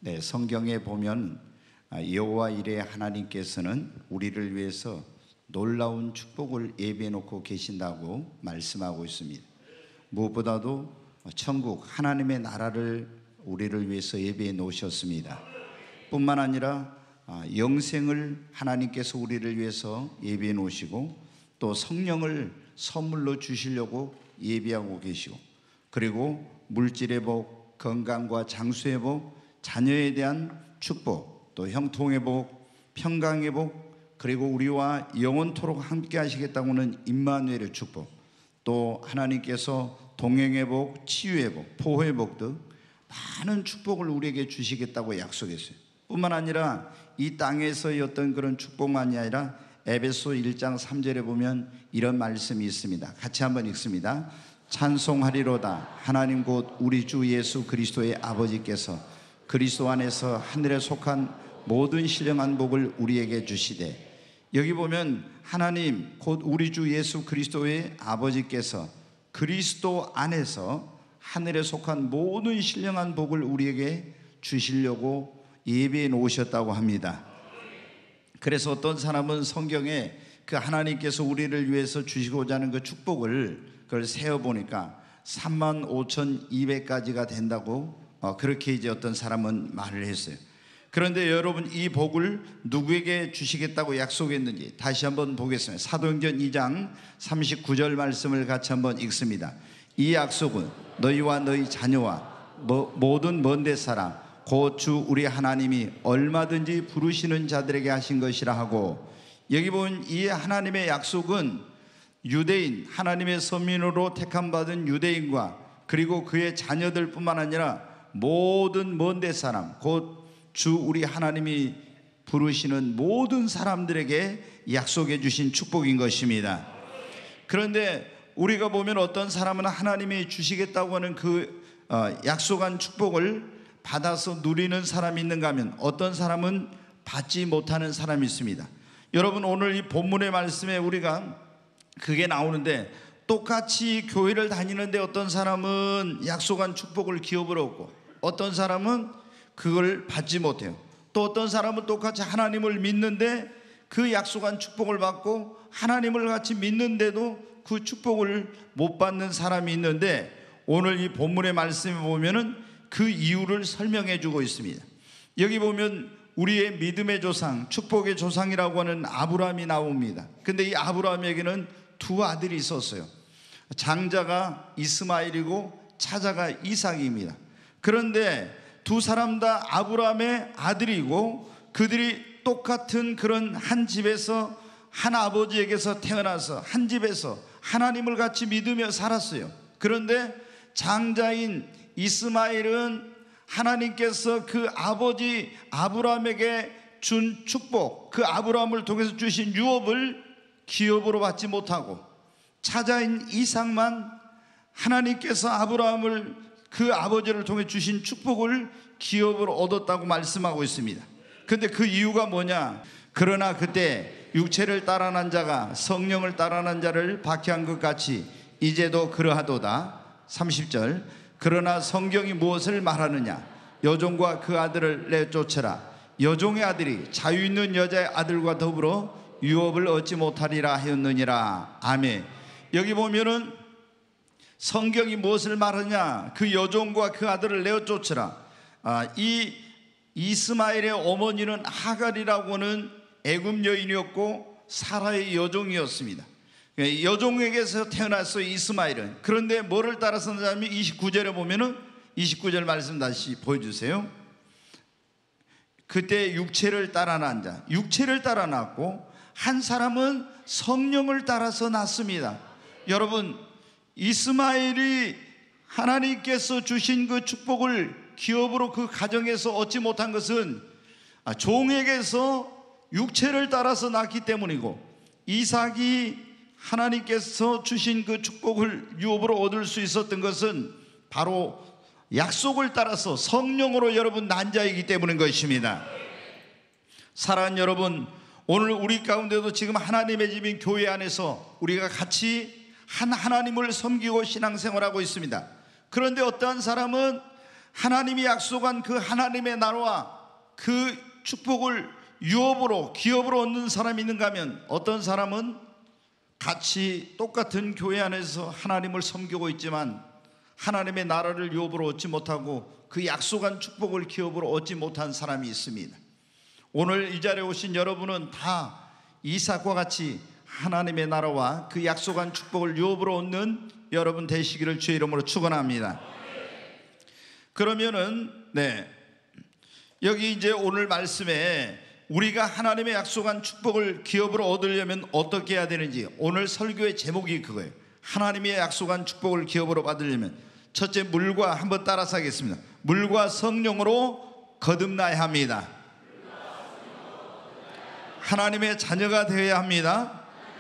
네, 성경에 보면 여호와 이레 하나님께서는 우리를 위해서 놀라운 축복을 예비해 놓고 계신다고 말씀하고 있습니다. 무엇보다도 천국 하나님의 나라를 우리를 위해서 예비해 놓으셨습니다. 뿐만 아니라 영생을 하나님께서 우리를 위해서 예비해 놓으시고, 또 성령을 선물로 주시려고 예비하고 계시고, 그리고 물질의 복, 건강과 장수의 복, 자녀에 대한 축복, 또 형통의 복, 평강의 복, 그리고 우리와 영원토록 함께 하시겠다고는 임마누엘의 축복, 또 하나님께서 동행의 복, 치유의 복, 보호의 복 등 많은 축복을 우리에게 주시겠다고 약속했어요. 뿐만 아니라 이 땅에서의 어떤 그런 축복만이 아니라 에베소 1장 3절에 보면 이런 말씀이 있습니다. 같이 한번 읽습니다. 찬송하리로다. 하나님 곧 우리 주 예수 그리스도의 아버지께서 그리스도 안에서 하늘에 속한 모든 신령한 복을 우리에게 주시되, 여기 보면 하나님 곧 우리 주 예수 그리스도의 아버지께서 그리스도 안에서 하늘에 속한 모든 신령한 복을 우리에게 주시려고 예비해 놓으셨다고 합니다. 그래서 어떤 사람은 성경에 그 하나님께서 우리를 위해서 주시고자 하는 그 축복을 그걸 세어보니까 35,200가지가 된다고 그렇게 이제 어떤 사람은 말을 했어요. 그런데 여러분, 이 복을 누구에게 주시겠다고 약속했는지 다시 한번 보겠습니다. 사도행전 2장 39절 말씀을 같이 한번 읽습니다. 이 약속은 너희와 너희 자녀와 모든 먼데 사람 곧 주 우리 하나님이 얼마든지 부르시는 자들에게 하신 것이라 하고, 여기 보면 이 하나님의 약속은 유대인, 하나님의 선민으로 택함받은 유대인과 그리고 그의 자녀들 뿐만 아니라 모든 먼데 사람 곧 주 우리 하나님이 부르시는 모든 사람들에게 약속해 주신 축복인 것입니다. 그런데 우리가 보면 어떤 사람은 하나님이 주시겠다고 하는 그 약속한 축복을 받아서 누리는 사람이 있는가 하면 어떤 사람은 받지 못하는 사람이 있습니다. 여러분, 오늘 이 본문의 말씀에 우리가 그게 나오는데, 똑같이 교회를 다니는데 어떤 사람은 약속한 축복을 기업으로 얻고 어떤 사람은 그걸 받지 못해요. 또 어떤 사람은 똑같이 하나님을 믿는데 그 약속한 축복을 받고 하나님을 같이 믿는데도 그 축복을 못 받는 사람이 있는데, 오늘 이 본문의 말씀에 보면은 그 이유를 설명해 주고 있습니다. 여기 보면 우리의 믿음의 조상, 축복의 조상이라고 하는 아브라함이 나옵니다. 근데 이 아브라함에게는 두 아들이 있었어요. 장자가 이스마엘이고 차자가 이삭입니다. 그런데 두 사람 다 아브라함의 아들이고 그들이 똑같은 그런 한 집에서 한 아버지에게서 태어나서 한 집에서 하나님을 같이 믿으며 살았어요. 그런데 장자인 이스마엘은 하나님께서 그 아버지 아브라함에게 준 축복, 그 아브라함을 통해서 주신 유업을 기업으로 받지 못하고, 차자인 이삭만 하나님께서 아브라함을 그 아버지를 통해 주신 축복을 기업으로 얻었다고 말씀하고 있습니다. 근데 그 이유가 뭐냐? 그러나 그때 육체를 따라 난 자가 성령을 따라 난 자를 박해한 것 같이 이제도 그러하도다. 30절. 그러나 성경이 무엇을 말하느냐? 여종과 그 아들을 내쫓으라. 여종의 아들이 자유 있는 여자의 아들과 더불어 유업을 얻지 못하리라 하였느니라. 아멘. 여기 보면은 성경이 무엇을 말하냐? 그 여종과 그 아들을 내쫓으라. 이 이스마엘의 어머니는 하갈이라고는 애굽 여인이었고 사라의 여종이었습니다. 여종에게서 태어났어 이스마엘은. 그런데 뭐를 따라서 낳냐면 29절에 보면은 29절 말씀 다시 보여주세요. 그때 육체를 따라 난 자, 육체를 따라 낳고 한 사람은 성령을 따라서 낳습니다. 여러분, 이스마엘이 하나님께서 주신 그 축복을 기업으로 그 가정에서 얻지 못한 것은 종에게서 육체를 따라서 낳기 때문이고, 이삭이 하나님께서 주신 그 축복을 유업으로 얻을 수 있었던 것은 바로 약속을 따라서 성령으로 여러분 난 자이기 때문인 것입니다. 사랑하는 여러분, 오늘 우리 가운데도 지금 하나님의 집인 교회 안에서 우리가 같이 한 하나님을 섬기고 신앙생활하고 있습니다. 그런데 어떠한 사람은 하나님이 약속한 그 하나님의 나라와 그 축복을 유업으로 기업으로 얻는 사람이 있는가 하면, 어떤 사람은 같이 똑같은 교회 안에서 하나님을 섬기고 있지만 하나님의 나라를 유업으로 얻지 못하고 그 약속한 축복을 기업으로 얻지 못한 사람이 있습니다. 오늘 이 자리에 오신 여러분은 다 이삭과 같이 하나님의 나라와 그 약속한 축복을 유업으로 얻는 여러분 되시기를 주의 이름으로 축원합니다. 그러면은 여기 이제 오늘 말씀에 우리가 하나님의 약속한 축복을 기업으로 얻으려면 어떻게 해야 되는지, 오늘 설교의 제목이 그거예요. 하나님의 약속한 축복을 기업으로 받으려면 첫째, 물과, 한번 따라서 하겠습니다. 물과 성령으로 거듭나야 합니다. 하나님의 자녀가 되어야 합니다.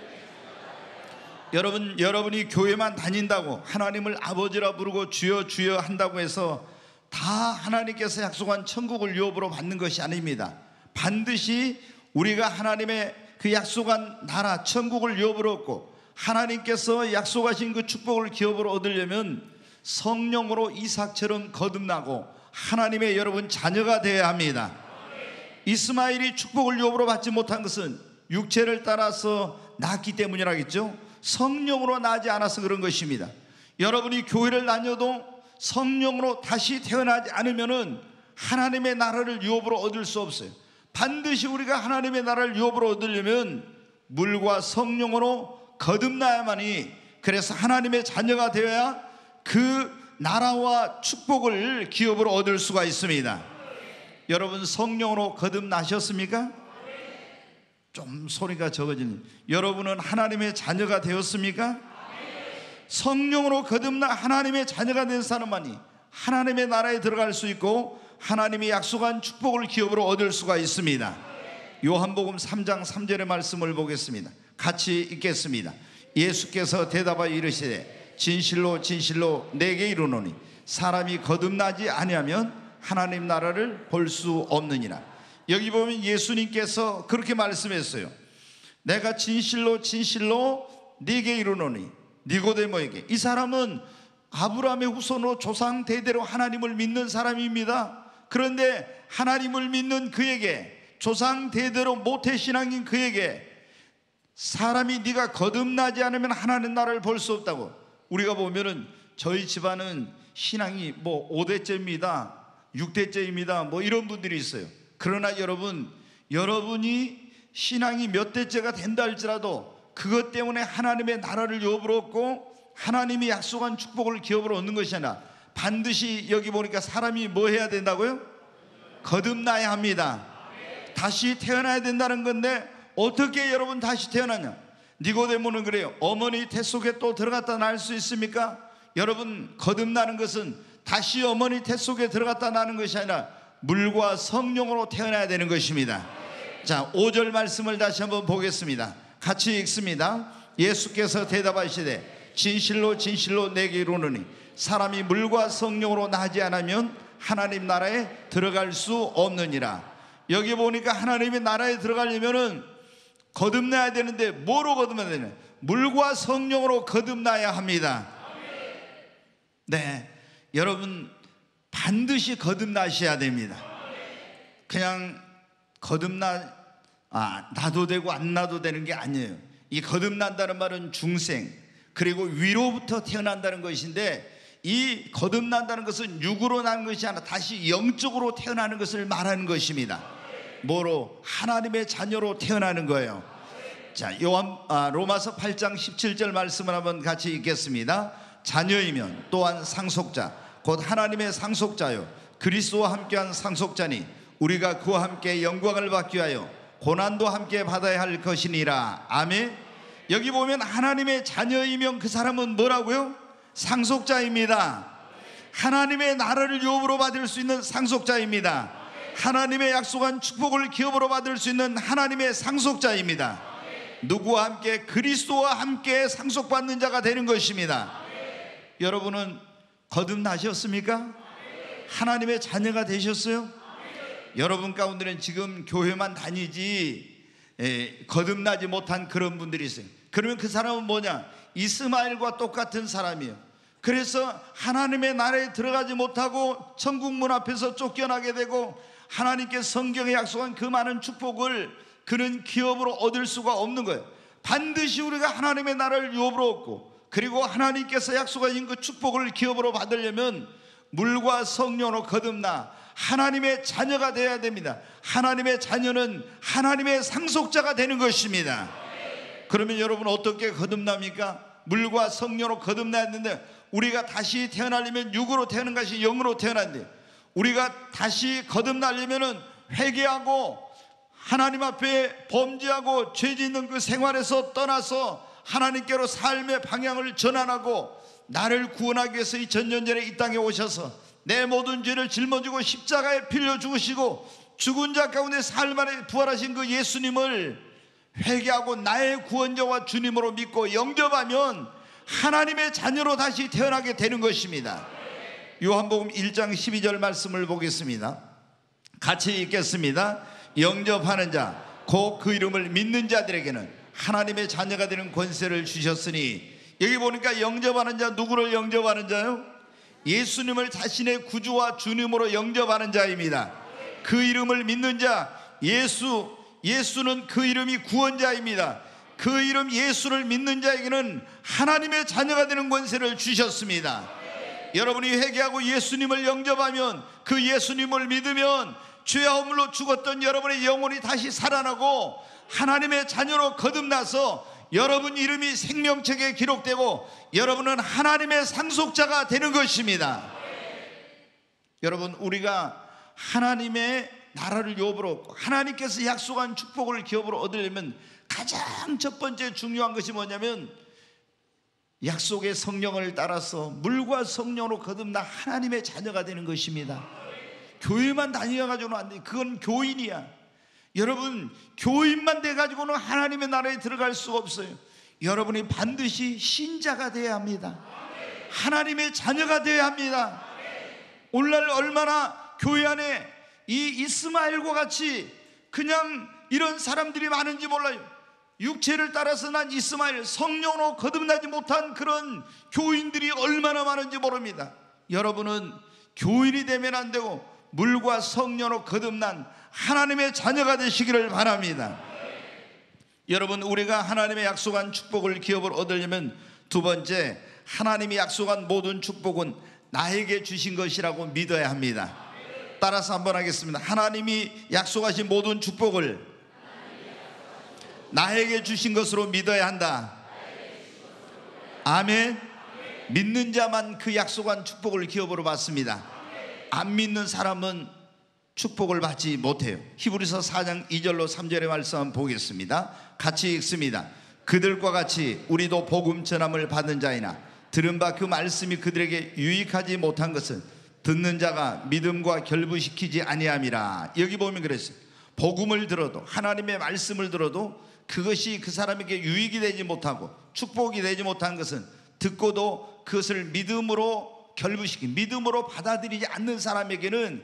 여러분이 교회만 다닌다고, 하나님을 아버지라 부르고 주여 주여 한다고 해서 다 하나님께서 약속한 천국을 유업으로 받는 것이 아닙니다. 반드시 우리가 하나님의 그 약속한 나라 천국을 유업으로 얻고 하나님께서 약속하신 그 축복을 기업으로 얻으려면 성령으로 이삭처럼 거듭나고 하나님의 여러분 자녀가 되어야 합니다. 이스마엘이 축복을 유업으로 받지 못한 것은 육체를 따라서 낳았기 때문이라겠죠. 성령으로 나지 않아서 그런 것입니다. 여러분이 교회를 다녀도 성령으로 다시 태어나지 않으면은 하나님의 나라를 유업으로 얻을 수 없어요. 반드시 우리가 하나님의 나라를 유업으로 얻으려면 물과 성령으로 거듭나야만이, 그래서 하나님의 자녀가 되어야 그 나라와 축복을 기업으로 얻을 수가 있습니다. 여러분 성령으로 거듭나셨습니까? 좀 소리가 적어지는, 여러분은 하나님의 자녀가 되었습니까? 성령으로 거듭나 하나님의 자녀가 된 사람만이 하나님의 나라에 들어갈 수 있고 하나님이 약속한 축복을 기업으로 얻을 수가 있습니다. 요한복음 3장 3절의 말씀을 보겠습니다. 같이 읽겠습니다. 예수께서 대답하여 이르시되 진실로 진실로 내게 이르노니 사람이 거듭나지 아니하면 하나님 나라를 볼 수 없느니라. 여기 보면 예수님께서 그렇게 말씀했어요. 내가 진실로 진실로 네게 이르노니, 니고데모에게. 이 사람은 아브라함의 후손으로 조상 대대로 하나님을 믿는 사람입니다. 그런데 하나님을 믿는 그에게, 조상 대대로 모태신앙인 그에게 사람이 네가 거듭나지 않으면 하나님 나라를 볼 수 없다고. 우리가 보면은 저희 집안은 신앙이 뭐 5대째입니다 6대째입니다 뭐 이런 분들이 있어요. 그러나 여러분이 신앙이 몇 대째가 된다 할지라도 그것 때문에 하나님의 나라를 유업으로 얻고 하나님이 약속한 축복을 기업으로 얻는 것이 아니라 반드시 여기 보니까 사람이 뭐 해야 된다고요? 거듭나야 합니다. 다시 태어나야 된다는 건데 어떻게 여러분 다시 태어나냐? 니고데모는 그래요. 어머니 태 속에 또 들어갔다 날 수 있습니까? 여러분 거듭나는 것은 다시 어머니 태 속에 들어갔다 나는 것이 아니라 물과 성령으로 태어나야 되는 것입니다. 자, 5절 말씀을 다시 한번 보겠습니다. 같이 읽습니다. 예수께서 대답하시되 진실로 진실로 내게 이르노니 사람이 물과 성령으로 나지 않으면 하나님 나라에 들어갈 수 없느니라. 여기 보니까 하나님의 나라에 들어가려면은 거듭나야 되는데 뭐로 거듭나야 되냐? 물과 성령으로 거듭나야 합니다. 네, 여러분 반드시 거듭나셔야 됩니다. 그냥 나도 되고 안 나도 되는 게 아니에요. 이 거듭난다는 말은 중생 그리고 위로부터 태어난다는 것인데, 이 거듭난다는 것은 육으로 난 것이 아니라 다시 영적으로 태어나는 것을 말하는 것입니다. 뭐로? 하나님의 자녀로 태어나는 거예요. 자, 로마서 8장 17절 말씀을 한번 같이 읽겠습니다. 자녀이면 또한 상속자 곧 하나님의 상속자요 그리스도와 함께한 상속자니 우리가 그와 함께 영광을 받기 위하여 고난도 함께 받아야 할 것이니라. 아멘. 여기 보면 하나님의 자녀이면 그 사람은 뭐라고요? 상속자입니다. 하나님의 나라를 유업으로 받을 수 있는 상속자입니다. 하나님의 약속한 축복을 기업으로 받을 수 있는 하나님의 상속자입니다. 누구와 함께? 그리스도와 함께 상속받는 자가 되는 것입니다. 여러분은 거듭나셨습니까? 하나님의 자녀가 되셨어요? 여러분 가운데는 지금 교회만 다니지 거듭나지 못한 그런 분들이 있어요. 그러면 그 사람은 뭐냐? 이스마엘과 똑같은 사람이에요. 그래서 하나님의 나라에 들어가지 못하고 천국 문 앞에서 쫓겨나게 되고 하나님께 성경에 약속한 그 많은 축복을 그는 기업으로 얻을 수가 없는 거예요. 반드시 우리가 하나님의 나라를 유업으로 얻고, 그리고 하나님께서 약속하신 그 축복을 기업으로 받으려면 물과 성령으로 거듭나 하나님의 자녀가 되어야 됩니다. 하나님의 자녀는 하나님의 상속자가 되는 것입니다. 그러면 여러분 어떻게 거듭납니까? 물과 성령으로 거듭나야 되는데, 우리가 다시 태어나려면 육으로 태어난 것이 영으로 태어난대. 우리가 다시 거듭나려면 회개하고 하나님 앞에 범죄하고 죄 짓는 그 생활에서 떠나서 하나님께로 삶의 방향을 전환하고, 나를 구원하기 위해서 2000년 전에 이 땅에 오셔서 내 모든 죄를 짊어지고 십자가에 빌려 죽으시고 죽은 자 가운데 삶 안에 부활하신 그 예수님을 회개하고 나의 구원자와 주님으로 믿고 영접하면 하나님의 자녀로 다시 태어나게 되는 것입니다. 요한복음 1장 12절 말씀을 보겠습니다. 같이 읽겠습니다. 영접하는 자 곧 그 이름을 믿는 자들에게는 하나님의 자녀가 되는 권세를 주셨으니, 여기 보니까 영접하는 자, 누구를 영접하는 자요? 예수님을 자신의 구주와 주님으로 영접하는 자입니다. 그 이름을 믿는 자, 예수는 그 이름이 구원자입니다. 그 이름 예수를 믿는 자에게는 하나님의 자녀가 되는 권세를 주셨습니다. 여러분이 회개하고 예수님을 영접하면, 그 예수님을 믿으면 죄와 허물로 죽었던 여러분의 영혼이 다시 살아나고 하나님의 자녀로 거듭나서 여러분 이름이 생명책에 기록되고 여러분은 하나님의 상속자가 되는 것입니다. 여러분, 우리가 하나님의 나라를 기업으로 얻고 하나님께서 약속한 축복을 기업으로 얻으려면 가장 첫 번째 중요한 것이 뭐냐면, 약속의 성령을 따라서 물과 성령으로 거듭나 하나님의 자녀가 되는 것입니다. 교회만 다녀가지고는 안 돼. 그건 교인이야. 여러분, 교인만 돼가지고는 하나님의 나라에 들어갈 수가 없어요. 여러분이 반드시 신자가 되어야 합니다. 하나님의 자녀가 되어야 합니다. 오늘날 얼마나 교회 안에 이 이스마엘과 같이 그냥 이런 사람들이 많은지 몰라요. 육체를 따라서 난 이스마엘, 성령으로 거듭나지 못한 그런 교인들이 얼마나 많은지 모릅니다. 여러분은 교인이 되면 안 되고 물과 성령으로 거듭난 하나님의 자녀가 되시기를 바랍니다. 여러분, 우리가 하나님의 약속한 축복을 기업으로 얻으려면 두 번째, 하나님이 약속한 모든 축복은 나에게 주신 것이라고 믿어야 합니다. 따라서 한번 하겠습니다. 하나님이 약속하신 모든 축복을 나에게 주신 것으로 믿어야 한다. 아멘. 믿는 자만 그 약속한 축복을 기업으로 받습니다. 안 믿는 사람은 축복을 받지 못해요. 히브리서 4장 2절로 3절의 말씀 한번 보겠습니다. 같이 읽습니다. 그들과 같이 우리도 복음 전함을 받은 자이나 들은 바 그 말씀이 그들에게 유익하지 못한 것은 듣는 자가 믿음과 결부시키지 아니함이라. 여기 보면 그랬어요. 복음을 들어도, 하나님의 말씀을 들어도 그것이 그 사람에게 유익이 되지 못하고 축복이 되지 못한 것은 듣고도 그것을 믿음으로 결부시키, 믿음으로 받아들이지 않는 사람에게는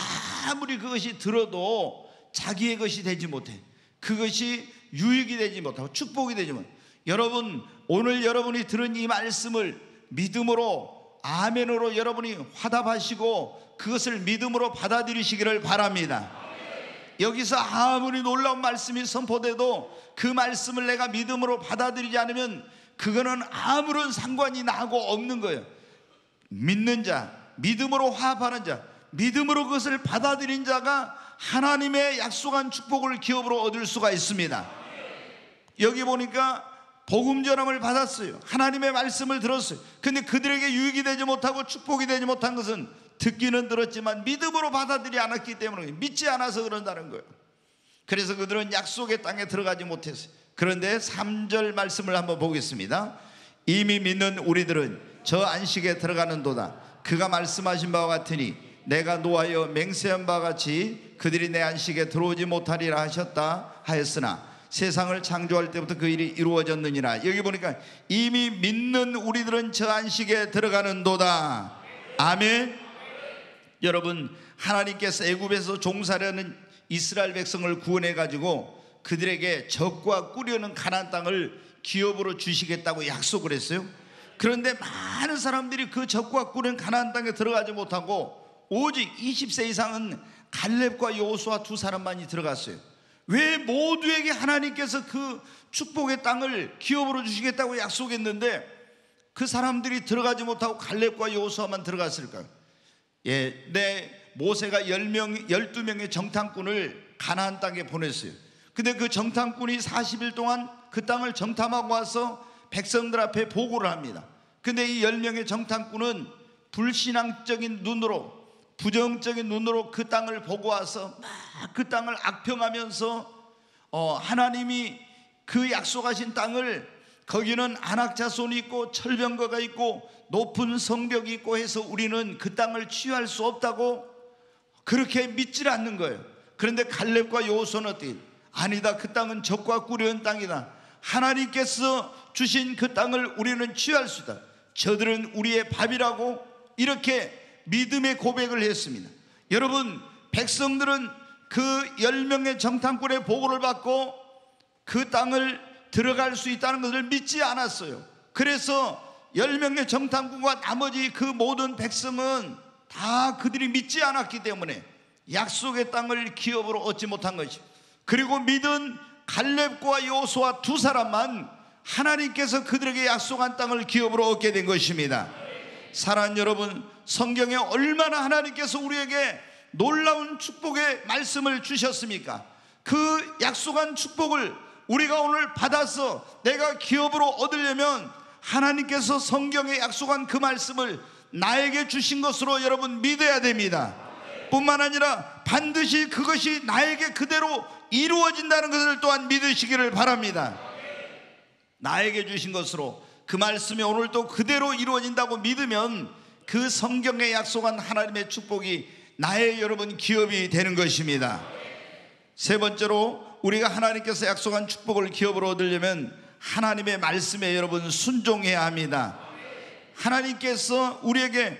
아무리 그것이 들어도 자기의 것이 되지 못해. 그것이 유익이 되지 못하고 축복이 되지 못해. 여러분, 오늘 여러분이 들은 이 말씀을 믿음으로, 아멘으로 여러분이 화답하시고 그것을 믿음으로 받아들이시기를 바랍니다. 여기서 아무리 놀라운 말씀이 선포돼도 그 말씀을 내가 믿음으로 받아들이지 않으면 그거는 아무런 상관이 나하고 없는 거예요. 믿는 자, 믿음으로 화합하는 자, 믿음으로 그것을 받아들인 자가 하나님의 약속한 축복을 기업으로 얻을 수가 있습니다. 여기 보니까 복음 전함을 받았어요. 하나님의 말씀을 들었어요. 근데 그들에게 유익이 되지 못하고 축복이 되지 못한 것은 듣기는 들었지만 믿음으로 받아들이지 않았기 때문에, 믿지 않아서 그런다는 거예요. 그래서 그들은 약속의 땅에 들어가지 못했어요. 그런데 3절 말씀을 한번 보겠습니다. 이미 믿는 우리들은 저 안식에 들어가는도다. 그가 말씀하신 바와 같으니 내가 노하여 맹세한 바와 같이 그들이 내 안식에 들어오지 못하리라 하셨다 하였으나 세상을 창조할 때부터 그 일이 이루어졌느니라. 여기 보니까 이미 믿는 우리들은 저 안식에 들어가는도다. 아멘. 여러분, 하나님께서 애굽에서 종살이하는 이스라엘 백성을 구원해 가지고 그들에게 적과 꾸려는 가나안 땅을 기업으로 주시겠다고 약속을 했어요. 그런데 많은 사람들이 그 적과 꿀은 가나안 땅에 들어가지 못하고 오직 20세 이상은 갈렙과 여호수아 두 사람만이 들어갔어요. 왜? 모두에게 하나님께서 그 축복의 땅을 기업으로 주시겠다고 약속했는데 그 사람들이 들어가지 못하고 갈렙과 여호수아만 들어갔을까요? 모세가 12명의 정탐꾼을 가나안 땅에 보냈어요. 근데 그 정탐꾼이 40일 동안 그 땅을 정탐하고 와서 백성들 앞에 보고를 합니다. 근데 이 10명의 정탐꾼은 불신앙적인 눈으로, 부정적인 눈으로 그 땅을 보고 와서 막 그 땅을 악평하면서 하나님이 그 약속하신 땅을, 거기는 안악자손이 있고 철병거가 있고 높은 성벽이 있고 해서 우리는 그 땅을 취할 수 없다고 그렇게 믿질 않는 거예요. 그런데 갈렙과 여호수아는 어떻게? 아니다, 그 땅은 적과 꿀이 땅이다. 하나님께서 주신 그 땅을 우리는 취할 수 있다. 저들은 우리의 밥이라고 이렇게 믿음의 고백을 했습니다. 여러분, 백성들은 그 10명의 정탐꾼의 보고를 받고 그 땅을 들어갈 수 있다는 것을 믿지 않았어요. 그래서 10명의 정탐꾼과 나머지 그 모든 백성은 다 그들이 믿지 않았기 때문에 약속의 땅을 기업으로 얻지 못한 것이죠. 그리고 믿은 갈렙과 여호수아 두 사람만 하나님께서 그들에게 약속한 땅을 기업으로 얻게 된 것입니다. 사랑하는 여러분, 성경에 얼마나 하나님께서 우리에게 놀라운 축복의 말씀을 주셨습니까? 그 약속한 축복을 우리가 오늘 받아서 내가 기업으로 얻으려면 하나님께서 성경에 약속한 그 말씀을 나에게 주신 것으로 여러분 믿어야 됩니다. 뿐만 아니라 반드시 그것이 나에게 그대로 이루어진다는 것을 또한 믿으시기를 바랍니다. 나에게 주신 것으로 그 말씀이 오늘 또 그대로 이루어진다고 믿으면 그 성경에 약속한 하나님의 축복이 나의 여러분 기업이 되는 것입니다. 세 번째로, 우리가 하나님께서 약속한 축복을 기업으로 얻으려면 하나님의 말씀에 여러분 순종해야 합니다. 하나님께서 우리에게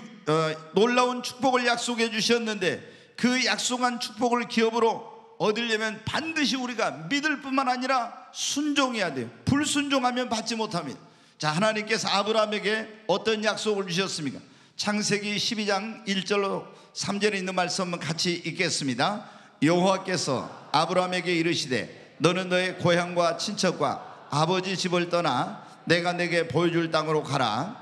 놀라운 축복을 약속해 주셨는데 그 약속한 축복을 기업으로 얻으려면 반드시 우리가 믿을 뿐만 아니라 순종해야 돼요. 불순종하면 받지 못합니다. 자, 하나님께서 아브라함에게 어떤 약속을 주셨습니까? 창세기 12장 1절로 3절에 있는 말씀 한번 같이 읽겠습니다. 여호와께서 아브라함에게 이르시되 너는 너의 고향과 친척과 아버지 집을 떠나 내가 내게 보여줄 땅으로 가라.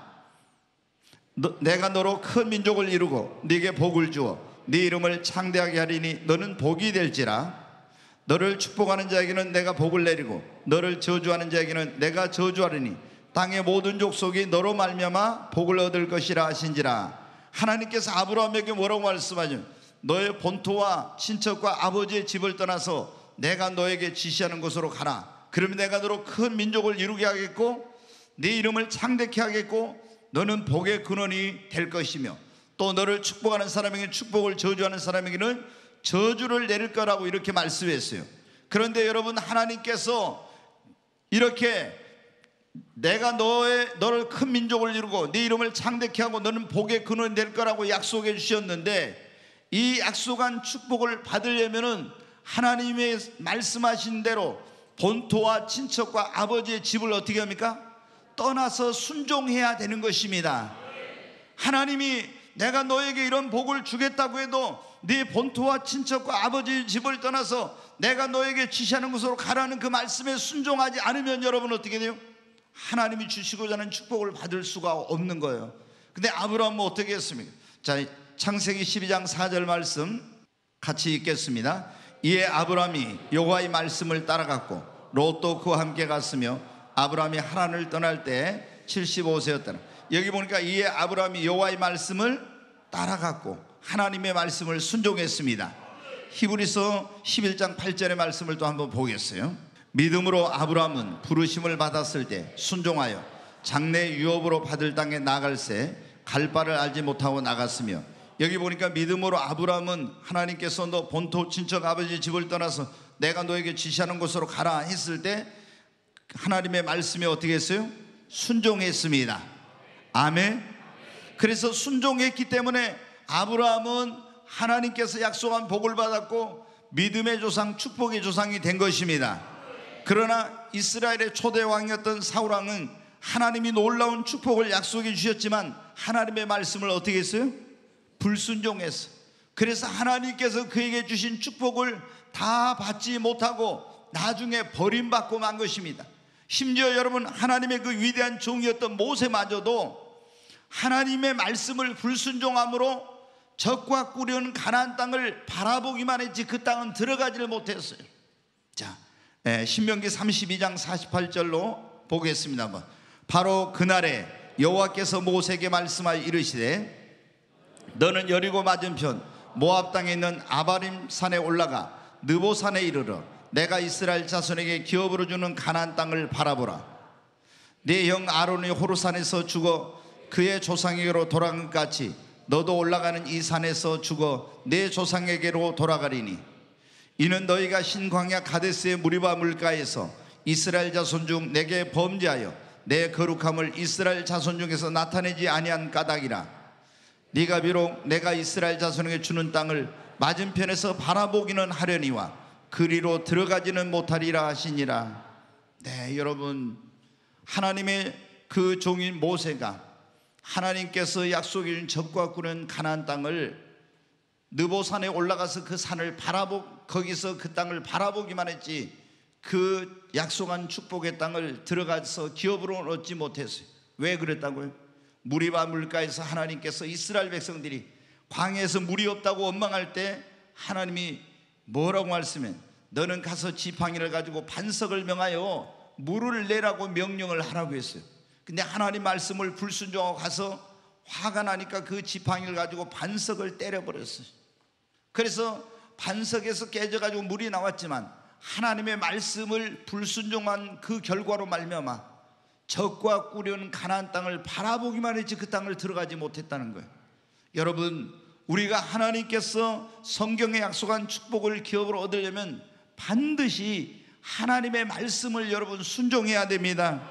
내가 너로 큰 민족을 이루고 네게 복을 주어 네 이름을 창대하게 하리니 너는 복이 될지라. 너를 축복하는 자에게는 내가 복을 내리고 너를 저주하는 자에게는 내가 저주하리니 땅의 모든 족속이 너로 말미암아 복을 얻을 것이라 하신지라. 하나님께서 아브라함에게 뭐라고 말씀하죠? 너의 본토와 친척과 아버지의 집을 떠나서 내가 너에게 지시하는 곳으로 가라. 그러면 내가 너로 큰 민족을 이루게 하겠고 네 이름을 창대케 하겠고 너는 복의 근원이 될 것이며 또 너를 축복하는 사람에게는 축복을, 저주하는 사람에게는 저주를 내릴 거라고 이렇게 말씀했어요. 그런데 여러분, 하나님께서 이렇게 내가 너를 큰 민족을 이루고 네 이름을 창대케 하고 너는 복의 근원이 될 거라고 약속해 주셨는데, 이 약속한 축복을 받으려면은 하나님의 말씀하신 대로 본토와 친척과 아버지의 집을 어떻게 합니까? 떠나서 순종해야 되는 것입니다. 하나님이 내가 너에게 이런 복을 주겠다고 해도 네 본토와 친척과 아버지의 집을 떠나서 내가 너에게 지시하는 곳으로 가라는 그 말씀에 순종하지 않으면 여러분 어떻게 돼요? 하나님이 주시고자 하는 축복을 받을 수가 없는 거예요. 근데 아브라함은 어떻게 했습니까? 자, 창세기 12장 4절 말씀 같이 읽겠습니다. 이에 아브라함이 여호와의 말씀을 따라갔고 롯도 그와 함께 갔으며 아브라함이 하란을 떠날 때 75세였더라. 여기 보니까 이에 아브라함이 여호와의 말씀을 따라갔고 하나님의 말씀을 순종했습니다. 히브리서 11장 8절의 말씀을 또 한번 보겠어요. 믿음으로 아브라함은 부르심을 받았을 때 순종하여 장래 유업으로 받을 땅에 나갈새 갈 바를 알지 못하고 나갔으며, 여기 보니까 믿음으로 아브라함은 하나님께서 너 본토 친척 아버지 집을 떠나서 내가 너에게 지시하는 곳으로 가라 했을 때 하나님의 말씀에 어떻게 했어요? 순종했습니다. 아멘. 그래서 순종했기 때문에 아브라함은 하나님께서 약속한 복을 받았고 믿음의 조상, 축복의 조상이 된 것입니다. 그러나 이스라엘의 초대 왕이었던 사울 왕은 하나님이 놀라운 축복을 약속해 주셨지만 하나님의 말씀을 어떻게 했어요? 불순종했어. 그래서 하나님께서 그에게 주신 축복을 다 받지 못하고 나중에 버림받고 만 것입니다. 심지어 여러분, 하나님의 그 위대한 종이었던 모세마저도 하나님의 말씀을 불순종함으로 적과 꿀이는 가나안 땅을 바라보기만 했지 그 땅은 들어가지를 못했어요. 자, 신명기 32장 48절로 보겠습니다. 한번. 바로 그날에 여호와께서 모세에게 말씀하여 이르시되 너는 여리고 맞은편 모압 땅에 있는 아바림 산에 올라가 느보 산에 이르러 내가 이스라엘 자손에게 기업으로 주는 가나안 땅을 바라보라. 네 형 아론이 호르산에서 죽어 그의 조상에게로 돌아간 것 같이 너도 올라가는 이 산에서 죽어 내 조상에게로 돌아가리니 이는 너희가 신광야 가데스의 무리바 물가에서 이스라엘 자손 중 내게 범죄하여 내 거룩함을 이스라엘 자손 중에서 나타내지 아니한 까닭이라. 네가 비록 내가 이스라엘 자손에게 주는 땅을 맞은편에서 바라보기는 하려니와 그리로 들어가지는 못하리라 하시니라. 네, 여러분, 하나님의 그 종인 모세가 하나님께서 약속해 준 적과 꿀은 가나안 땅을 느보산에 올라가서 그 산을 거기서 그 땅을 바라보기만 했지 그 약속한 축복의 땅을 들어가서 기업으로 얻지 못했어요. 왜 그랬다고요? 무리바 물가에서 하나님께서 이스라엘 백성들이 광야에서 물이 없다고 원망할 때 하나님이 뭐라고 말씀해? 너는 가서 지팡이를 가지고 반석을 명하여 물을 내라고 명령을 하라고 했어요. 근데 하나님 말씀을 불순종하고 가서 화가 나니까 그 지팡이를 가지고 반석을 때려버렸어요. 그래서 반석에서 깨져가지고 물이 나왔지만 하나님의 말씀을 불순종한 그 결과로 말미암아 적과 꿀이는 가나안 땅을 바라보기만 했지 그 땅을 들어가지 못했다는 거예요. 여러분, 우리가 하나님께서 성경에 약속한 축복을 기업으로 얻으려면 반드시 하나님의 말씀을 여러분 순종해야 됩니다.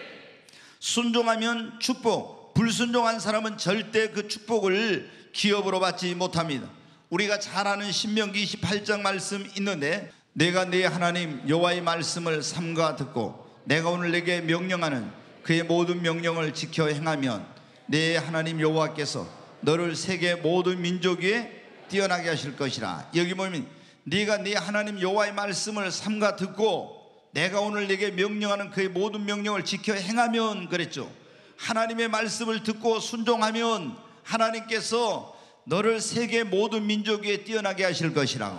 순종하면 축복, 불순종한 사람은 절대 그 축복을 기업으로 받지 못합니다. 우리가 잘 아는 신명기 28장 말씀 있는데 내가 네 하나님 여호와의 말씀을 삼가 듣고 내가 오늘 내게 명령하는 그의 모든 명령을 지켜 행하면 네 하나님 여호와께서 너를 세계 모든 민족 위에 뛰어나게 하실 것이라. 여기 보면 네가 네 하나님 여호와의 말씀을 삼가 듣고 내가 오늘 내게 명령하는 그의 모든 명령을 지켜 행하면 그랬죠. 하나님의 말씀을 듣고 순종하면 하나님께서 너를 세계 모든 민족 위에 뛰어나게 하실 것이라고.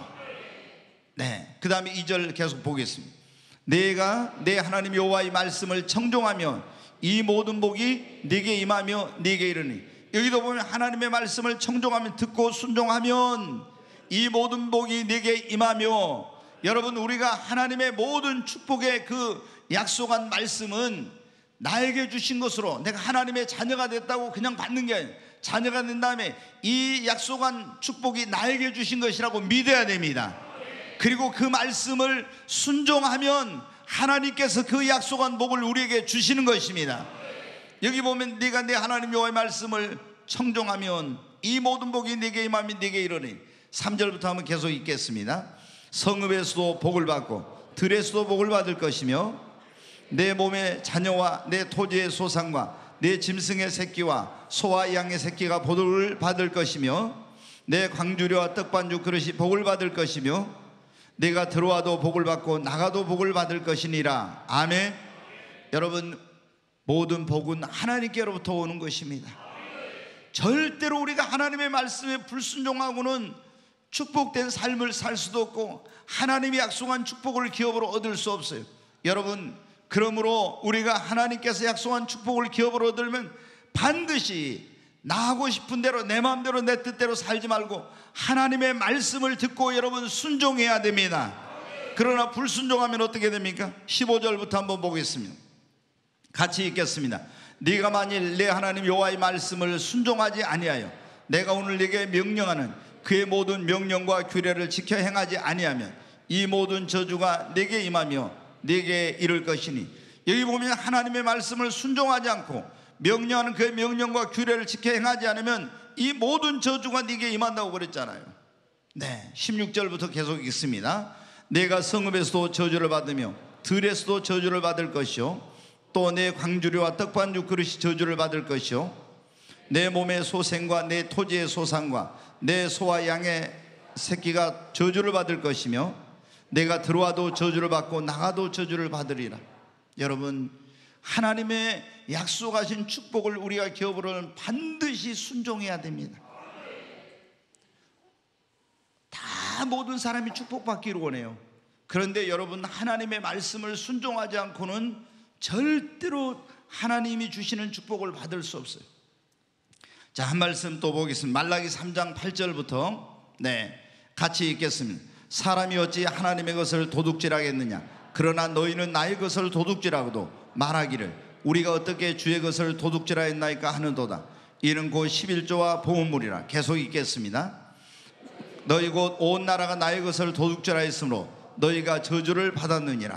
네, 그 다음에 2절 계속 보겠습니다. 내가 내 하나님 여호와의 말씀을 청종하면 이 모든 복이 네게 임하며 네게 이르니. 여기도 보면 하나님의 말씀을 청종하면 듣고 순종하면 이 모든 복이 네게 임하며. 여러분, 우리가 하나님의 모든 축복의 그 약속한 말씀은 나에게 주신 것으로 내가 하나님의 자녀가 됐다고 그냥 받는 게 아니에요. 자녀가 된 다음에 이 약속한 축복이 나에게 주신 것이라고 믿어야 됩니다. 그리고 그 말씀을 순종하면 하나님께서 그 약속한 복을 우리에게 주시는 것입니다. 여기 보면 네가 내 하나님 여호와의 말씀을 청종하면 이 모든 복이 네게 임하면 네게 이르니. 3절부터 한번 계속 읽겠습니다. 성읍에서도 복을 받고 들에서도 복을 받을 것이며 내 몸의 자녀와 내 토지의 소산과 내 짐승의 새끼와 소와 양의 새끼가 복을 받을 것이며 내 광주려와 떡반죽 그릇이 복을 받을 것이며 내가 들어와도 복을 받고 나가도 복을 받을 것이니라. 아멘. 여러분, 모든 복은 하나님께로부터 오는 것입니다. 절대로 우리가 하나님의 말씀에 불순종하고는 축복된 삶을 살 수도 없고 하나님이 약속한 축복을 기업으로 얻을 수 없어요. 여러분, 그러므로 우리가 하나님께서 약속한 축복을 기업으로 얻으려면 반드시 나 하고 싶은 대로 내 마음대로 내 뜻대로 살지 말고 하나님의 말씀을 듣고 여러분 순종해야 됩니다. 그러나 불순종하면 어떻게 됩니까? 15절부터 한번 보겠습니다. 같이 읽겠습니다. 네가 만일 내 하나님 여호와의 말씀을 순종하지 아니하여 내가 오늘 네게 명령하는 그의 모든 명령과 규례를 지켜 행하지 아니하면 이 모든 저주가 네게 임하며 네게 이를 것이니. 여기 보면 하나님의 말씀을 순종하지 않고 명령하는 그의 명령과 규례를 지켜 행하지 않으면 이 모든 저주가 네게 임한다고 그랬잖아요. 네, 16절부터 계속 읽습니다. 내가 성읍에서도 저주를 받으며 들에서도 저주를 받을 것이요 또 내 광주리와 떡반죽 그릇이 저주를 받을 것이요 내 몸의 소생과 내 토지의 소산과 내 소와 양의 새끼가 저주를 받을 것이며 내가 들어와도 저주를 받고 나가도 저주를 받으리라. 여러분, 하나님의 약속하신 축복을 우리가 기업으로는 반드시 순종해야 됩니다. 다 모든 사람이 축복받기를 원해요. 그런데 여러분, 하나님의 말씀을 순종하지 않고는 절대로 하나님이 주시는 축복을 받을 수 없어요. 자, 한 말씀 또 보겠습니다. 말라기 3장 8절부터 같이 읽겠습니다. 사람이 어찌 하나님의 것을 도둑질하겠느냐? 그러나 너희는 나의 것을 도둑질하고도 말하기를 우리가 어떻게 주의 것을 도둑질하였나이까 하는도다. 이는 곧 11조와 보온물이라. 계속 읽겠습니다. 너희 곧 온 나라가 나의 것을 도둑질하였으므로 너희가 저주를 받았느니라.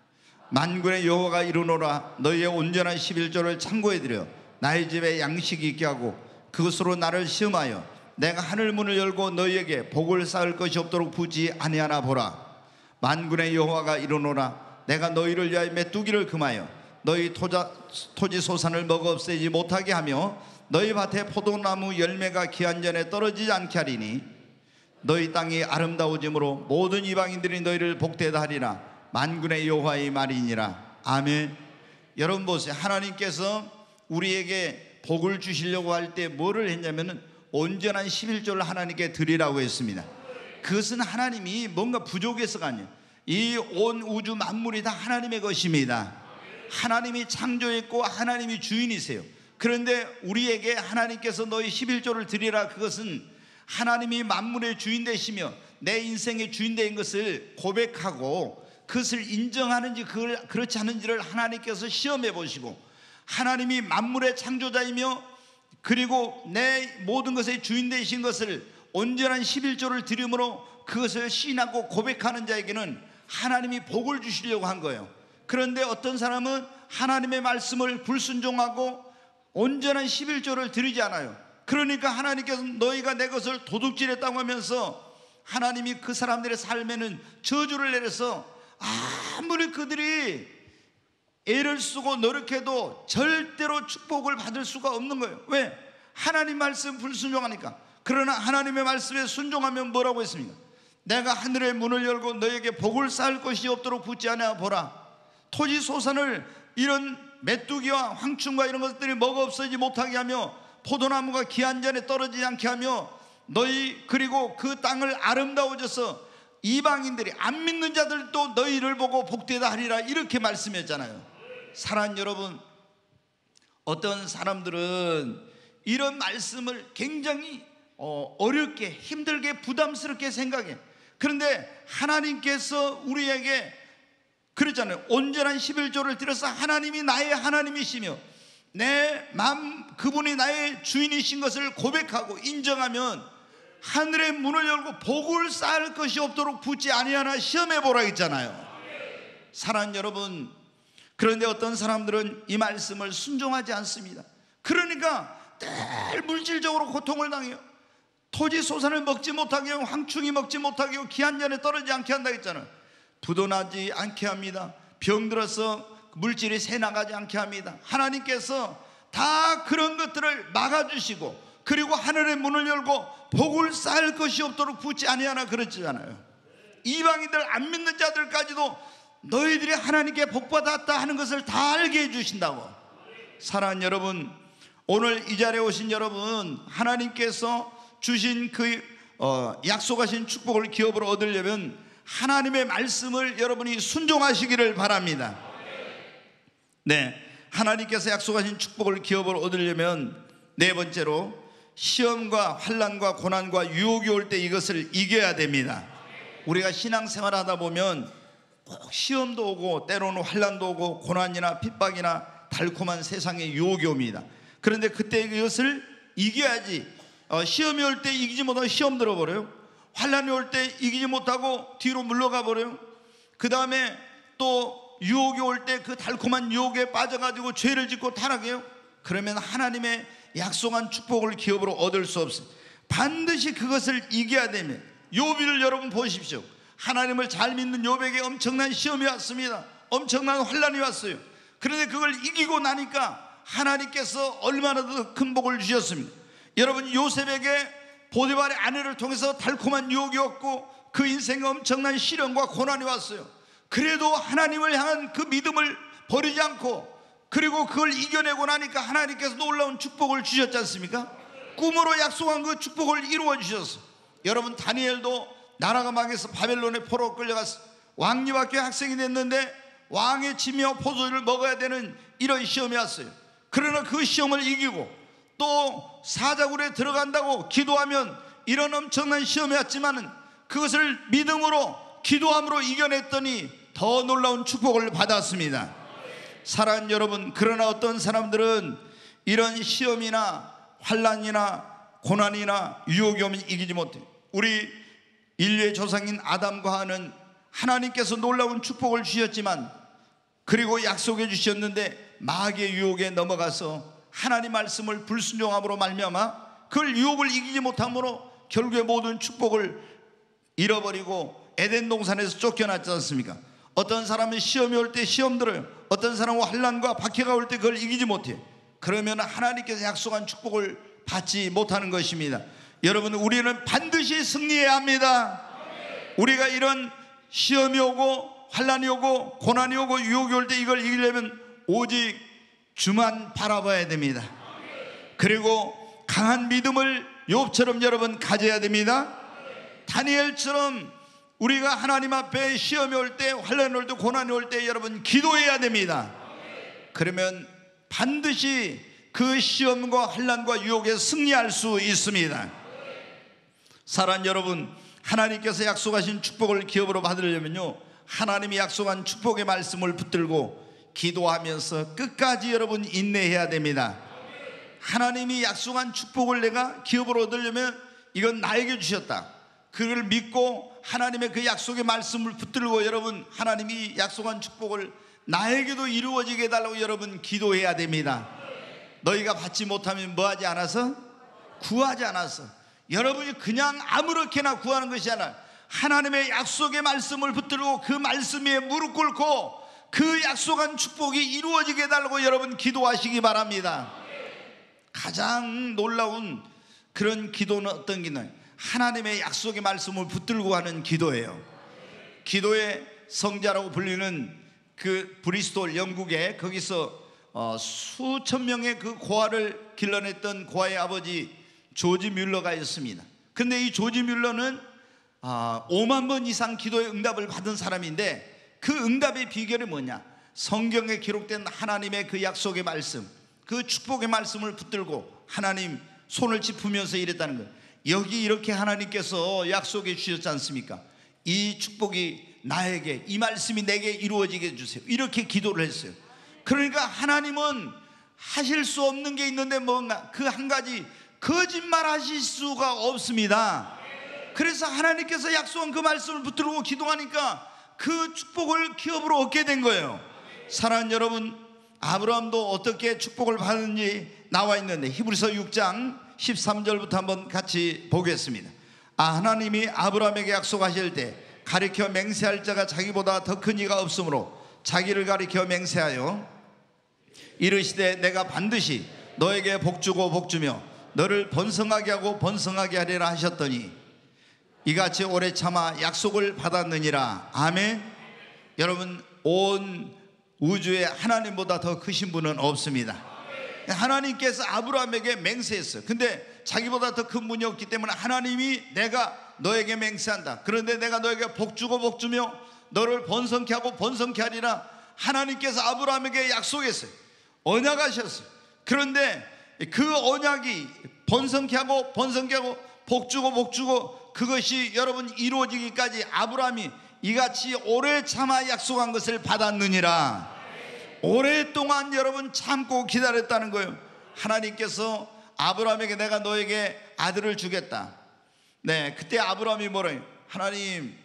만군의 여호와가 이르노라. 너희의 온전한 11조를 창고에 들여 나의 집에 양식이 있게 하고 그것으로 나를 시험하여 내가 하늘 문을 열고 너희에게 복을 쌓을 것이 없도록 부지 아니하나 보라. 만군의 여호와가 이르노라. 내가 너희를 위하여 메뚜기를 금하여 너희 토지 소산을 먹어 없애지 못하게 하며 너희 밭에 포도나무 열매가 기한 전에 떨어지지 않게 하리니 너희 땅이 아름다워짐으로 모든 이방인들이 너희를 복되다 하리라. 만군의 여호와의 말이니라. 아멘. 여러분 보세요. 하나님께서 우리에게 복을 주시려고 할 때 뭐를 했냐면은 온전한 11조를 하나님께 드리라고 했습니다. 그것은 하나님이 뭔가 부족해서가 아니에요. 이 온 우주 만물이 다 하나님의 것입니다. 하나님이 창조했고 하나님이 주인이세요. 그런데 우리에게 하나님께서 너희 11조를 드리라, 그것은 하나님이 만물의 주인 되시며 내 인생의 주인 된 것을 고백하고 그것을 인정하는지 그렇지 않은지를 하나님께서 시험해 보시고, 하나님이 만물의 창조자이며 그리고 내 모든 것의 주인 되신 것을 온전한 11조를 드림으로 그것을 시인하고 고백하는 자에게는 하나님이 복을 주시려고 한 거예요. 그런데 어떤 사람은 하나님의 말씀을 불순종하고 온전한 11조를 드리지 않아요. 그러니까 하나님께서 너희가 내 것을 도둑질했다고 하면서 하나님이 그 사람들의 삶에는 저주를 내려서 아무리 그들이 애를 쓰고 노력해도 절대로 축복을 받을 수가 없는 거예요. 왜? 하나님 말씀 불순종하니까. 그러나 하나님의 말씀에 순종하면 뭐라고 했습니까? 내가 하늘의 문을 열고 너에게 복을 쌓을 것이 없도록 붙지 않아 보라. 토지 소산을 이런 메뚜기와 황충과 이런 것들이 먹어 없어지지 못하게 하며 포도나무가 기한 전에 떨어지지 않게 하며 너희 그리고 그 땅을 아름다워져서 이방인들이 안 믿는 자들도 너희를 보고 복되다 하리라. 이렇게 말씀했잖아요. 사랑하는 여러분, 어떤 사람들은 이런 말씀을 굉장히 어렵게 힘들게 부담스럽게 생각해. 그런데 하나님께서 우리에게 그랬잖아요. 온전한 11조를 드려서 하나님이 나의 하나님이시며 내 마음 그분이 나의 주인이신 것을 고백하고 인정하면 하늘의 문을 열고 복을 쌓을 것이 없도록 붙지 아니하나 시험해 보라 했잖아요. 사랑하는 여러분, 그런데 어떤 사람들은 이 말씀을 순종하지 않습니다. 그러니까 늘 물질적으로 고통을 당해요. 토지 소산을 먹지 못하게 하고 황충이 먹지 못하게 하고 기한 전에 떨어지지 않게 한다 했잖아요. 부도나지 않게 합니다. 병들어서 물질이 새 나가지 않게 합니다. 하나님께서 다 그런 것들을 막아주시고 그리고 하늘의 문을 열고 복을 쌓을 것이 없도록 붙지 아니하나 그랬잖아요. 이방인들 안 믿는 자들까지도 너희들이 하나님께 복받았다 하는 것을 다 알게 해주신다고. 사랑하는 여러분, 오늘 이 자리에 오신 여러분, 하나님께서 주신 그 약속하신 축복을 기업으로 얻으려면 하나님의 말씀을 여러분이 순종하시기를 바랍니다. 네, 하나님께서 약속하신 축복을 기업으로 얻으려면 네 번째로 시험과 환난과 고난과 유혹이 올 때 이것을 이겨야 됩니다. 우리가 신앙생활 하다 보면 꼭 시험도 오고 때로는 환난도 오고 고난이나 핍박이나 달콤한 세상의 유혹이 옵니다. 그런데 그때 이것을 이겨야지. 시험이 올 때 이기지 못하고 시험 들어버려요. 환난이 올 때 이기지 못하고 뒤로 물러가 버려요. 그 다음에 또 유혹이 올 때 그 달콤한 유혹에 빠져가지고 죄를 짓고 타락해요. 그러면 하나님의 약속한 축복을 기업으로 얻을 수 없어요. 반드시 그것을 이겨야 되면, 욥을 여러분 보십시오. 하나님을 잘 믿는 욥에게 엄청난 시험이 왔습니다. 엄청난 환난이 왔어요. 그런데 그걸 이기고 나니까 하나님께서 얼마나 더 큰 복을 주셨습니다. 여러분, 요셉에게 보디발의 아내를 통해서 달콤한 유혹이 왔고 그 인생에 엄청난 시련과 고난이 왔어요. 그래도 하나님을 향한 그 믿음을 버리지 않고, 그리고 그걸 이겨내고 나니까 하나님께서 놀라운 축복을 주셨지 않습니까? 꿈으로 약속한 그 축복을 이루어 주셨어요. 여러분, 다니엘도 나라가 망해서 바벨론의 포로로 끌려갔어. 왕립학교 학생이 됐는데 왕의 침이와 포도주를 먹어야 되는 이런 시험이 왔어요. 그러나 그 시험을 이기고 또 사자굴에 들어간다고 기도하면 이런 엄청난 시험이 왔지만은 그것을 믿음으로 기도함으로 이겨냈더니 더 놀라운 축복을 받았습니다. 사랑하는 여러분, 그러나 어떤 사람들은 이런 시험이나 환난이나 고난이나 유혹이 오면 이기지 못해요. 우리 인류의 조상인 아담과 하와는 하나님께서 놀라운 축복을 주셨지만, 그리고 약속해 주셨는데 마귀의 유혹에 넘어가서 하나님 말씀을 불순종함으로 말미암아 그걸 유혹을 이기지 못함으로 결국에 모든 축복을 잃어버리고 에덴 동산에서 쫓겨났지 않습니까? 어떤 사람은 시험이 올 때 시험 들어요. 어떤 사람은 환난과 박해가 올 때 그걸 이기지 못해요. 그러면 하나님께서 약속한 축복을 받지 못하는 것입니다. 여러분, 우리는 반드시 승리해야 합니다. 우리가 이런 시험이 오고 환난이 오고 고난이 오고 유혹이 올 때 이걸 이기려면 오직 주만 바라봐야 됩니다. 그리고 강한 믿음을 욥처럼 여러분 가져야 됩니다. 다니엘처럼 우리가 하나님 앞에 시험이 올 때, 환난이 올 때, 고난이 올 때 여러분 기도해야 됩니다. 그러면 반드시 그 시험과 환난과 유혹에 승리할 수 있습니다. 사랑하는 여러분, 하나님께서 약속하신 축복을 기업으로 받으려면요, 하나님이 약속한 축복의 말씀을 붙들고 기도하면서 끝까지 여러분 인내해야 됩니다. 하나님이 약속한 축복을 내가 기업으로 얻으려면 이건 나에게 주셨다, 그걸 믿고 하나님의 그 약속의 말씀을 붙들고 여러분 하나님이 약속한 축복을 나에게도 이루어지게 해달라고 여러분 기도해야 됩니다. 너희가 받지 못하면 뭐하지 않아서? 구하지 않아서. 여러분이 그냥 아무렇게나 구하는 것이 아니라 하나님의 약속의 말씀을 붙들고 그 말씀 위에 무릎 꿇고 그 약속한 축복이 이루어지게 해달라고 여러분 기도하시기 바랍니다. 가장 놀라운 그런 기도는 어떤 기도는 하나님의 약속의 말씀을 붙들고 하는 기도예요. 기도의 성자라고 불리는 그 브리스톨 영국에, 거기서 수천 명의 그 고아를 길러냈던 고아의 아버지 조지 뮬러가 있습니다. 근데 이 조지 뮬러는 5만 번 이상 기도의 응답을 받은 사람인데, 그 응답의 비결이 뭐냐? 성경에 기록된 하나님의 그 약속의 말씀, 그 축복의 말씀을 붙들고 하나님 손을 짚으면서 이랬다는 거예요. 여기 이렇게 하나님께서 약속해 주셨지 않습니까? 이 축복이 나에게, 이 말씀이 내게 이루어지게 해주세요. 이렇게 기도를 했어요. 그러니까 하나님은 하실 수 없는 게 있는데 뭔가 그 한 가지, 거짓말 하실 수가 없습니다. 그래서 하나님께서 약속한 그 말씀을 붙들고 기도하니까 그 축복을 기업으로 얻게 된 거예요. 사랑하는 여러분, 아브라함도 어떻게 축복을 받았는지 나와 있는데 히브리서 6장 13절부터 한번 같이 보겠습니다. 하나님이 아브라함에게 약속하실 때 가리켜 맹세할 자가 자기보다 더 큰 이가 없으므로 자기를 가리켜 맹세하여 이르시되 내가 반드시 너에게 복주고 복주며 너를 번성하게 하고 번성하게 하리라 하셨더니 이같이 오래 참아 약속을 받았느니라. 아멘. 여러분, 온 우주에 하나님보다 더 크신 분은 없습니다. 하나님께서 아브라함에게 맹세했어요. 근데 자기보다 더 큰 분이 없기 때문에 하나님이 내가 너에게 맹세한다, 그런데 내가 너에게 복주고 복주며 너를 번성케 하고 번성케 하리라 하나님께서 아브라함에게 약속했어요. 언약하셨어요. 그런데 그 언약이 번성케 하고 번성케 하고 복주고 복주고 그것이 여러분 이루어지기까지 아브라함이 이같이 오래 참아 약속한 것을 받았느니라. 오랫동안 여러분 참고 기다렸다는 거예요. 하나님께서 아브라함에게 내가 너에게 아들을 주겠다. 네, 그때 아브라함이 뭐래요? 하나님,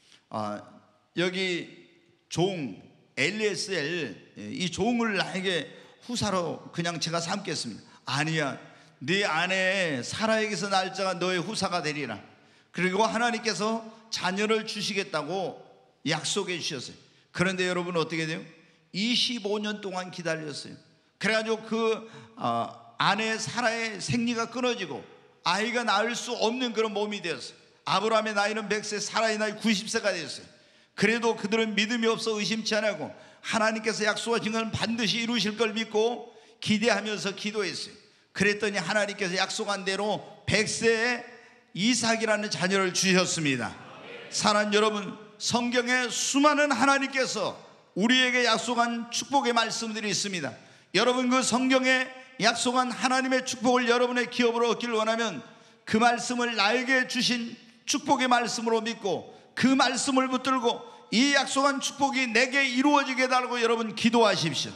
여기 종 엘리에셀, 이 종을 나에게 후사로 그냥 제가 삼겠습니다. 아니야, 네 아내 사라에게서 날 자가 너의 후사가 되리라. 그리고 하나님께서 자녀를 주시겠다고 약속해 주셨어요. 그런데 여러분 어떻게 돼요? 25년 동안 기다렸어요. 그래가지고 그 아내 사라의 생리가 끊어지고 아이가 낳을 수 없는 그런 몸이 되었어요. 아브라함의 나이는 100세, 사라의 나이 90세가 되었어요. 그래도 그들은 믿음이 없어 의심치 않고 하나님께서 약속하신 건 반드시 이루실 걸 믿고 기대하면서 기도했어요. 그랬더니 하나님께서 약속한 대로 100세에 이삭이라는 자녀를 주셨습니다. 사랑하는 여러분, 성경에 수많은 하나님께서 우리에게 약속한 축복의 말씀들이 있습니다. 여러분, 그 성경에 약속한 하나님의 축복을 여러분의 기업으로 얻기를 원하면 그 말씀을 나에게 주신 축복의 말씀으로 믿고 그 말씀을 붙들고 이 약속한 축복이 내게 이루어지게 달고 여러분 기도하십시오.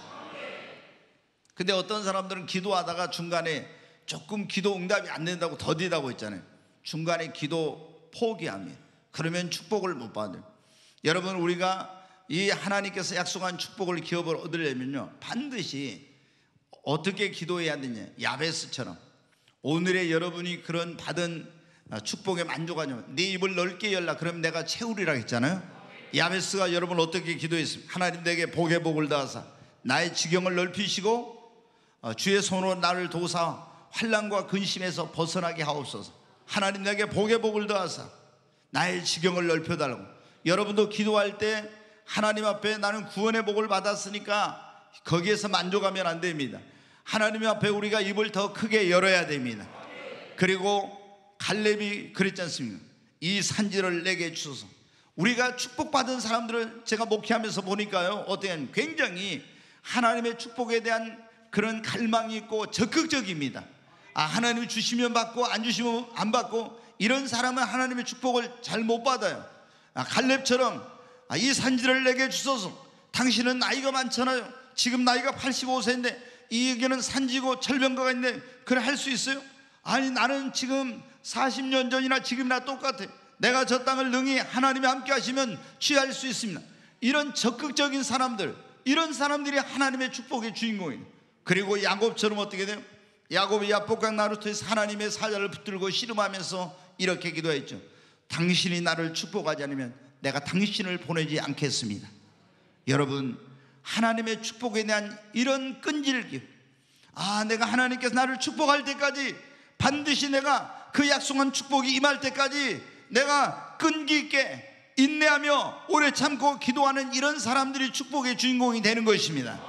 근데 어떤 사람들은 기도하다가 중간에 조금 기도 응답이 안 된다고 더디다고 했잖아요. 중간에 기도 포기합니다. 그러면 축복을 못 받아요. 여러분, 우리가 이 하나님께서 약속한 축복을 기업으로 얻으려면요, 반드시 어떻게 기도해야 되냐, 야베스처럼 오늘의 여러분이 그런 받은 축복에 만족하냐면 네 입을 넓게 열라 그럼 내가 채우리라 했잖아요. 야베스가 여러분 어떻게 기도했습니까? 하나님 내게 복의 복을 더하사 나의 지경을 넓히시고 주의 손으로 나를 도우사 환난과 근심에서 벗어나게 하옵소서. 하나님 내게 복의 복을 더하사 나의 지경을 넓혀달라고. 여러분도 기도할 때 하나님 앞에 나는 구원의 복을 받았으니까 거기에서 만족하면 안 됩니다. 하나님 앞에 우리가 입을 더 크게 열어야 됩니다. 그리고 갈렙이 그랬지 않습니까? 이 산지를 내게 주소서. 우리가 축복받은 사람들을 제가 목회하면서 보니까요, 어떤 굉장히 하나님의 축복에 대한 그런 갈망이 있고 적극적입니다. 하나님이 주시면 받고 안 주시면 안 받고, 이런 사람은 하나님의 축복을 잘 못 받아요. 갈렙처럼 이 산지를 내게 주소서. 당신은 나이가 많잖아요. 지금 나이가 85세인데 이게는 산지고 철병가가 있는데 그걸 할 수 있어요? 아니, 나는 지금 40년 전이나 지금이나 똑같아. 내가 저 땅을 능히 하나님이 함께 하시면 취할 수 있습니다. 이런 적극적인 사람들, 이런 사람들이 하나님의 축복의 주인공이에요. 그리고 야곱처럼 어떻게 돼요? 야곱이 야복강 나루터에서 하나님의 사자를 붙들고 씨름하면서 이렇게 기도했죠. 당신이 나를 축복하지 않으면 내가 당신을 보내지 않겠습니다. 여러분, 하나님의 축복에 대한 이런 끈질기, 내가 하나님께서 나를 축복할 때까지 반드시 내가 그 약속한 축복이 임할 때까지 내가 끈기 있게 인내하며 오래 참고 기도하는 이런 사람들이 축복의 주인공이 되는 것입니다.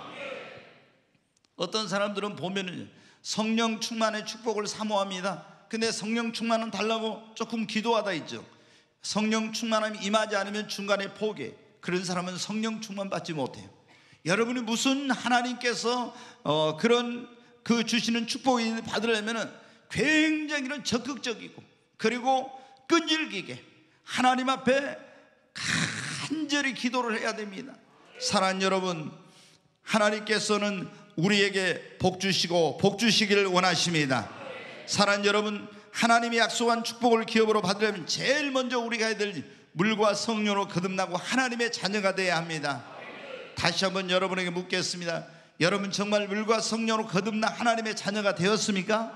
어떤 사람들은 보면은 성령 충만의 축복을 사모합니다. 근데 성령 충만은 달라고 조금 기도하다 있죠. 성령 충만함이 임하지 않으면 중간에 포기해. 그런 사람은 성령 충만 받지 못해요. 여러분이 무슨 하나님께서 그런 그 주시는 축복을 받으려면 굉장히 적극적이고 그리고 끈질기게 하나님 앞에 간절히 기도를 해야 됩니다. 사랑하는 여러분, 하나님께서는 우리에게 복 주시고 복 주시기를 원하십니다. 사랑하는 여러분, 하나님이 약속한 축복을 기업으로 받으려면 제일 먼저 우리가 해야 될 물과 성령으로 거듭나고 하나님의 자녀가 되어야 합니다. 다시 한번 여러분에게 묻겠습니다. 여러분 정말 물과 성령으로 거듭나 하나님의 자녀가 되었습니까?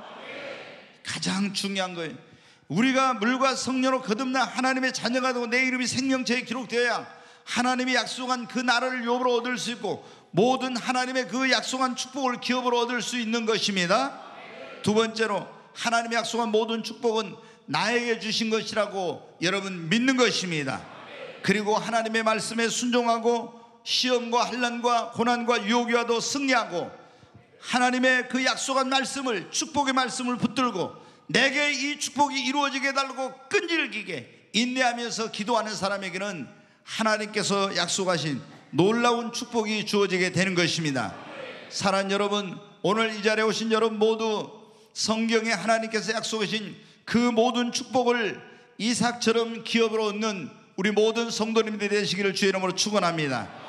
가장 중요한 거예요. 우리가 물과 성령으로 거듭나 하나님의 자녀가 되고 내 이름이 생명책에 기록되어야 하나님이 약속한 그 나라를 유업으로 얻을 수 있고 모든 하나님의 그 약속한 축복을 기업으로 얻을 수 있는 것입니다. 두 번째로, 하나님의 약속한 모든 축복은 나에게 주신 것이라고 여러분 믿는 것입니다. 그리고 하나님의 말씀에 순종하고 시험과 환난과 고난과 유혹이 와도 승리하고 하나님의 그 약속한 말씀을, 축복의 말씀을 붙들고 내게 이 축복이 이루어지게 해달라고 끈질기게 인내하면서 기도하는 사람에게는 하나님께서 약속하신 놀라운 축복이 주어지게 되는 것입니다. 사랑하는 여러분, 오늘 이 자리에 오신 여러분 모두 성경에 하나님께서 약속하신 그 모든 축복을 이삭처럼 기업으로 얻는 우리 모든 성도님들이 되시기를 주의 이름으로 축원합니다.